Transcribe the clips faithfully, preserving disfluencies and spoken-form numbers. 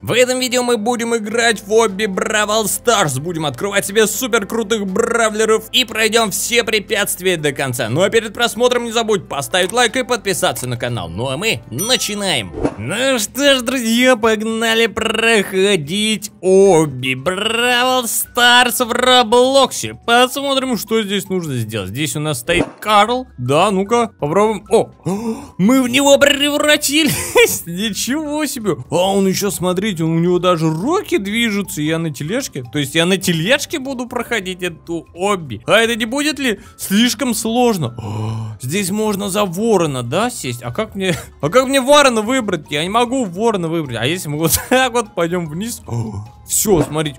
В этом видео мы будем играть в Obby Brawl Stars. Будем открывать себе супер крутых бравлеров и пройдем все препятствия до конца. Ну а перед просмотром не забудь поставить лайк и подписаться на канал. Ну а мы начинаем. Ну что ж, друзья, погнали проходить Obby Brawl Stars в Роблоксе. Посмотрим, что здесь нужно сделать. Здесь у нас стоит Карл. Да, ну-ка, попробуем. О, мы в него превратились. Ничего себе. А он еще, смотрите, у него даже руки движутся. Я на тележке. То есть я на тележке буду проходить эту Obby. А это не будет ли слишком сложно? О, здесь можно за ворона, да, сесть? А как мне, а как мне ворона выбрать? Я не могу ворона выбрать. А если мы вот так вот пойдем вниз? О, все, смотрите.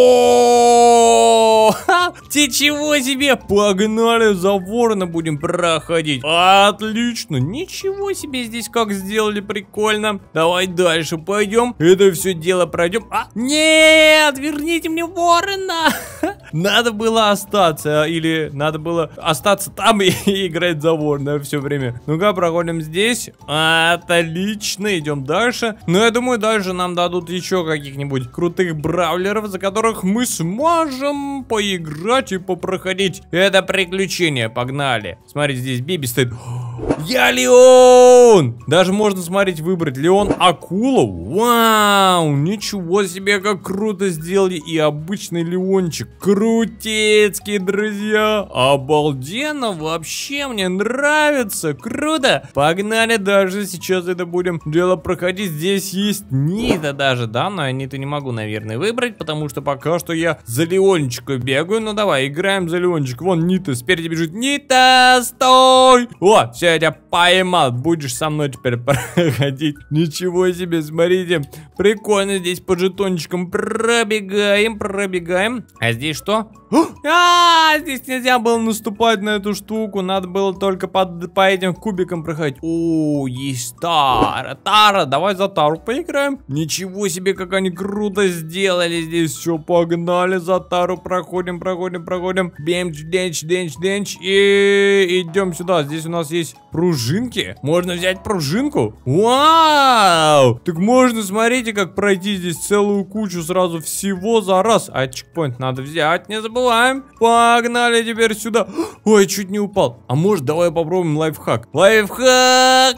О, ничего себе. Погнали, за ворона будем проходить. Отлично. Ничего себе здесь как сделали, прикольно. Давай дальше пойдем. Это все дело пройдем. А, нет, верните мне ворона. Надо было остаться. Или надо было остаться там и играть за ворона все время. Ну-ка, проходим здесь. Отлично, идем дальше. Но я думаю, дальше нам дадут еще каких-нибудь крутых бравлеров, за которых мы сможем поиграть и попроходить это приключение. Погнали. Смотрите, здесь Биби стоит. Я Леон! Даже можно, смотреть, выбрать Леон Акулу. Вау! Ничего себе, как круто сделали. И обычный Леончик. Крутецкий, друзья. Обалденно. Вообще мне нравится. Круто. Погнали дальше. Сейчас это будем дело проходить. Здесь есть Нита даже, да? Но я Ниту не могу, наверное, выбрать, потому что пока что я за Леончика бегаю. Ну давай, играем за Леончик. Вон Нита спереди бежит. Нита, стой! О, все, я тебя поймал. Будешь со мной теперь проходить. Ничего себе, смотрите. Прикольно, здесь по жетончикам пробегаем, пробегаем. А здесь что? А, здесь нельзя было наступать на эту штуку. Надо было только под, по этим кубикам проходить. О, есть Тара. Тара, давай за Тару поиграем. Ничего себе, как они круто сделали здесь все. Погнали за Тару. Проходим, проходим, проходим. Бенч, денч, денч, денч. И идем сюда. Здесь у нас есть пружинки. Можно взять пружинку. Вау! Так можно, смотрите, как пройти здесь целую кучу сразу всего за раз. А чекпоинт надо взять, не забываем. Погнали теперь сюда. Ой, чуть не упал. А может, давай попробуем лайфхак. Лайфхак!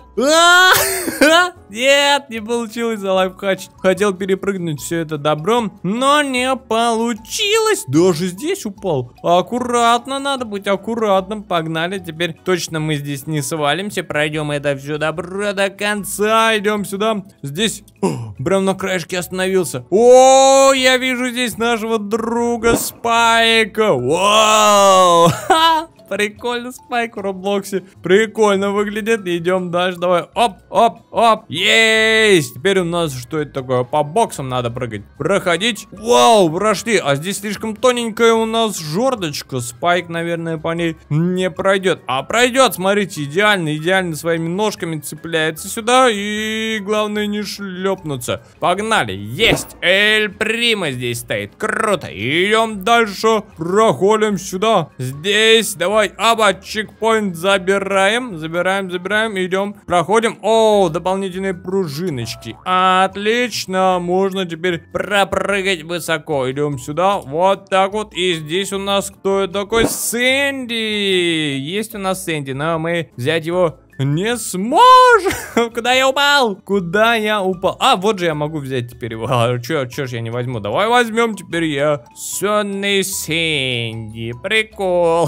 Нет, не получилось за лайфхач. Хотел перепрыгнуть все это добром, но не получилось. Даже здесь упал. Аккуратно, надо быть аккуратным. Погнали, теперь точно мы здесь не свалимся. Пройдем это все добро до конца. Идем сюда. Здесь прям на краешке остановился. О, я вижу здесь нашего друга Спайка. Вау! Прикольно, Спайк в Роблоксе. Прикольно выглядит. Идем дальше. Давай. Оп, оп, оп. Есть. Теперь у нас что это такое? По боксам надо прыгать. Проходить. Вау, прошли. А здесь слишком тоненькая у нас жердочка. Спайк, наверное, по ней не пройдет. А пройдет, смотрите, идеально, идеально своими ножками цепляется сюда. И главное не шлепнуться. Погнали. Есть. Эль Прима здесь стоит. Круто. Идем дальше. Проходим сюда. Здесь. Давай. Оба, чекпоинт забираем, забираем, забираем, идем, проходим. О, дополнительные пружиночки. Отлично, можно теперь пропрыгать высоко. Идем сюда, вот так вот. И здесь у нас кто такой? Сэнди. Есть у нас Сэнди, но мы взять его не сможем. Куда я упал? Куда я упал? А, вот же я могу взять теперь его. А, чё, чё ж я не возьму? Давай возьмем теперь я. Сонный Сэнди. Прикол.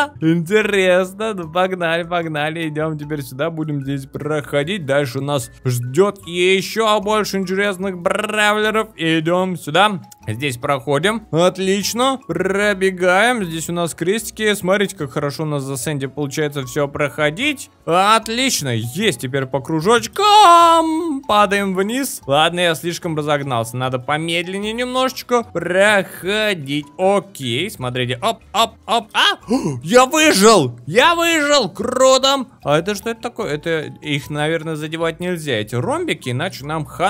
Интересно. Ну, погнали, погнали. Идем теперь сюда. Будем здесь проходить. Дальше у нас ждет еще больше интересных бравлеров. Идем сюда. Здесь проходим. Отлично. Пробегаем. Здесь у нас крестики. Смотрите, как хорошо у нас за Сэнди получается все проходить. Отлично. Есть теперь по кружочкам. Падаем вниз. Ладно, я слишком разогнался. Надо помедленнее немножечко проходить. Окей. Смотрите. Оп, оп, оп. А! Я выжил! Я выжил! Круто! А это что это такое? Это их, наверное, задевать нельзя. Эти ромбики, иначе нам хана.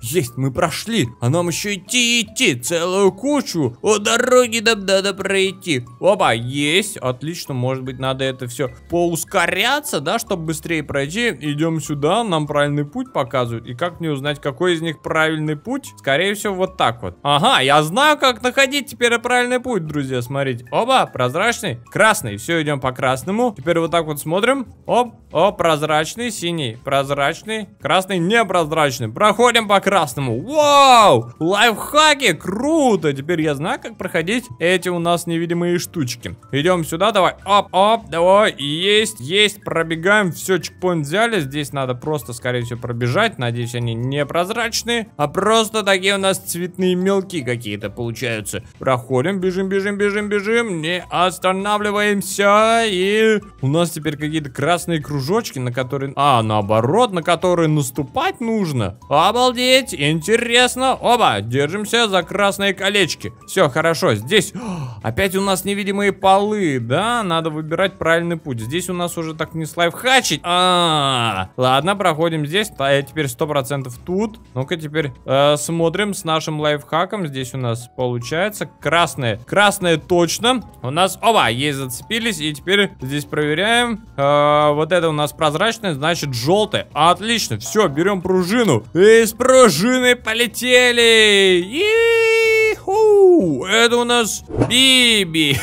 есть, мы прошли. А нам еще идти, идти, целую кучу. О, дороги нам надо пройти. Опа, есть, отлично, может быть, надо это все поускоряться, да, чтобы быстрее пройти. Идем сюда, нам правильный путь показывают. И как мне узнать, какой из них правильный путь? Скорее всего, вот так вот. Ага, я знаю, как находить теперь правильный путь, друзья, смотрите. Оба, прозрачный, красный, все, идем по красному. Теперь вот так вот смотрим. Оп, о, прозрачный, синий, прозрачный, красный, непрозрачный. Проходим по красному. Вау, лайфхаки, круто. Теперь я знаю, как проходить эти у нас невидимые штучки. Идем сюда, давай, оп, оп, давай, есть, есть, пробегаем. Все, чекпоинт взяли, здесь надо просто, скорее всего, пробежать. Надеюсь, они не прозрачные, а просто такие у нас цветные мелки какие-то получаются. Проходим, бежим, бежим, бежим, бежим, не останавливаемся. И у нас теперь какие-то красные кружочки, на которые... А, наоборот, на которые наступать нужно. Обалдеть, интересно. Оба, держимся за красные колечки. Все, хорошо, здесь... Опять у нас невидимые полы, да? Надо выбирать правильный путь. Здесь у нас уже так не слайфхачить. А, -а, -а. Ладно, проходим здесь. А я теперь сто процентов тут. Ну-ка теперь э, смотрим с нашим лайфхаком. Здесь у нас получается красное. Красное точно. У нас, оба, есть, зацепились. И теперь здесь проверяем. Э, вот это у нас прозрачное, значит желтое. Отлично, все, берем пружину. И с пружиной полетели. И-ху. Это у нас Биби.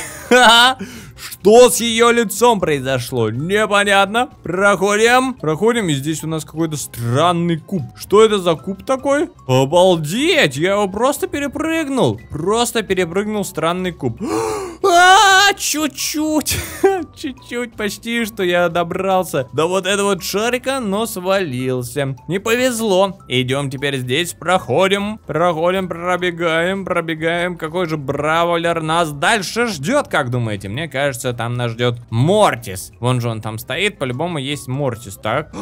Что с ее лицом произошло? Непонятно. Проходим. Проходим, и здесь у нас какой-то странный куб. Что это за куб такой? Обалдеть! Я его просто перепрыгнул. Просто перепрыгнул странный куб. А, чуть-чуть. Чуть-чуть, почти что я добрался до вот этого вот шарика, но свалился. Не повезло. Идем теперь здесь, проходим. Проходим, пробегаем, пробегаем. Какой же бравлер нас дальше ждет, как думаете? Мне кажется, там нас ждет Мортис. Вон же он там стоит, по-любому есть Мортис. Так,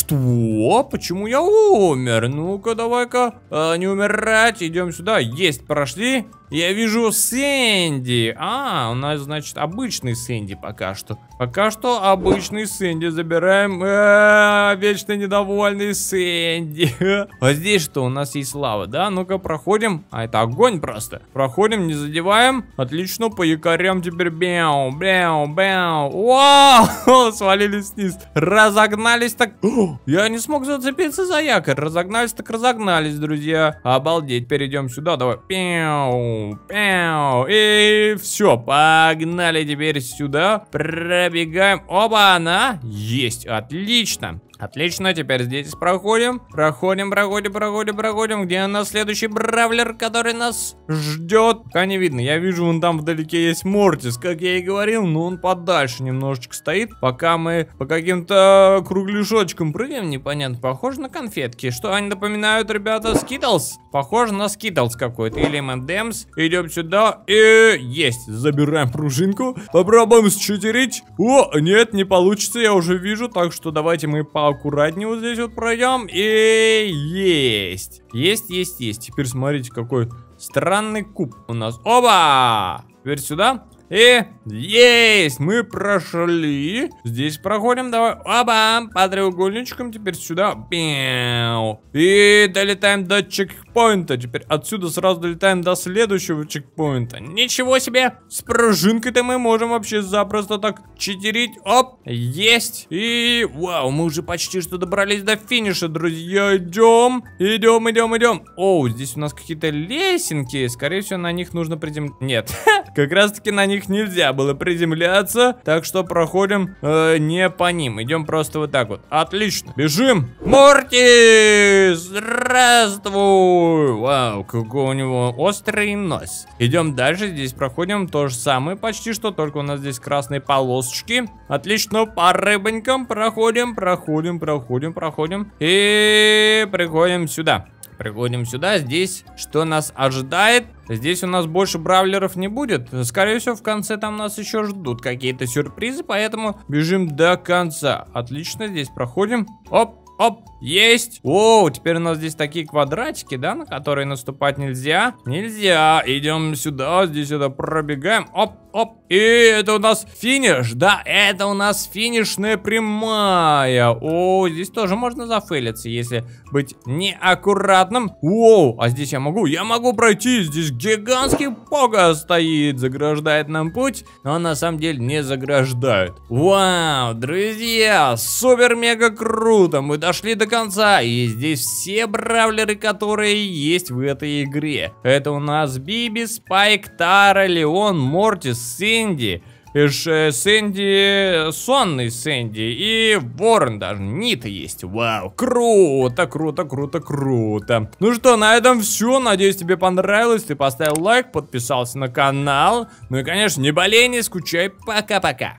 что? Почему я умер? Ну-ка, давай-ка а, не умирать. Идем сюда. Есть, прошли. Я вижу Сэнди. А, у нас, значит, обычный Сэнди пока что. Пока что обычный Сэнди. Забираем. Э-э, вечно недовольный Сэнди. А здесь что? У нас есть лава, да? Ну-ка, проходим. А, это огонь просто. Проходим, не задеваем. Отлично, по якорям теперь. Бяу, бяу, бяу. Вау! Свалились вниз. Разогнались так. О, я не смог зацепиться за якорь. Разогнались так разогнались, друзья. Обалдеть. Перейдем сюда. Давай. Пяу. Пяу. И все, погнали теперь сюда. Пробегаем. Оба, она есть. Отлично. Отлично, теперь здесь проходим. Проходим, проходим, проходим, проходим. Где у нас следующий бравлер, который нас ждет? Пока не видно. Я вижу, вон там вдалеке есть Мортис, как я и говорил, но он подальше немножечко стоит. Пока мы по каким-то кругляшочкам прыгаем, непонятно. Похоже на конфетки. Что они напоминают, ребята? Скитлс? Похоже на Скитлс какой-то. Или эм энд эмс. Идем сюда. И есть. Забираем пружинку. Попробуем считерить. О, нет, не получится, я уже вижу. Так что давайте мы по аккуратнее вот здесь вот пройдем. И есть. Есть, есть, есть. Теперь смотрите, какой странный куб у нас. Оба! Теперь сюда. И есть, мы прошли. Здесь проходим, давай. Оба, по треугольничкам. Теперь сюда. Пяу. И долетаем до чекпоинта. Теперь отсюда сразу долетаем до следующего чекпоинта. Ничего себе. С пружинкой-то мы можем вообще запросто так читерить. Оп, есть. И вау, мы уже почти что добрались до финиша, друзья. Идем, идем, идем, идем. Оу, здесь у нас какие-то лесенки. Скорее всего, на них нужно приземлиться. Нет, как раз таки на них нельзя было приземляться, так что проходим э, не по ним, идем просто вот так вот. Отлично, бежим. Мортис, здравствуй. Вау, какой у него острый нос. Идем дальше, здесь проходим то же самое почти что, только у нас здесь красные полосочки. Отлично, по рыбонькам проходим, проходим, проходим, проходим и приходим сюда. Приходим сюда, здесь что нас ожидает? Здесь у нас больше бравлеров не будет. Скорее всего, в конце там нас еще ждут какие-то сюрпризы, поэтому бежим до конца. Отлично, здесь проходим. Оп, оп, есть. О, теперь у нас здесь такие квадратики, да, на которые наступать нельзя. Нельзя. Идем сюда, здесь сюда пробегаем. Оп. оп. И это у нас финиш. Да, это у нас финишная прямая. О, здесь тоже можно зафейлиться, если быть неаккуратным. Воу, а здесь я могу? Я могу пройти. Здесь гигантский пога стоит, заграждает нам путь, но на самом деле не заграждает. Вау, друзья, супер-мега круто. Мы дошли до конца, и здесь все бравлеры, которые есть в этой игре. Это у нас Биби, Спайк, Тара, Леон, Мортис, Сэнди, Эш, Сэнди, сонный Сэнди и Ворон даже, Нита есть. Вау, круто, круто, круто, круто. Ну что, на этом все. Надеюсь, тебе понравилось. Ты поставил лайк, подписался на канал. Ну и, конечно, не болей, не скучай. Пока-пока.